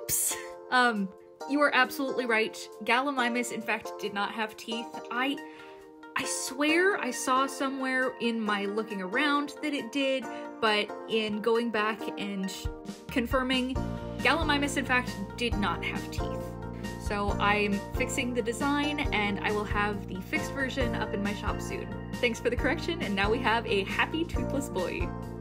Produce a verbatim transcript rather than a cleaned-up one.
Whoops! Um, you are absolutely right. Gallimimus, in fact, did not have teeth. I... I swear I saw somewhere in my looking around that it did, but in going back and confirming, Gallimimus, in fact, did not have teeth. So I'm fixing the design, and I will have the fixed version up in my shop soon. Thanks for the correction, and now we have a happy toothless boy.